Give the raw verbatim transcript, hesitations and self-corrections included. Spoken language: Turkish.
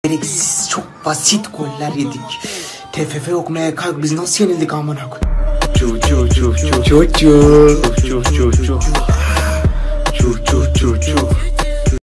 Gereksiz, çok basit goller yedik. T F F okumaya kalk, biz nasıl yenildik amına koyayım? Çu çu çu çu Çu çu çu çu çu çu çu çu çu çu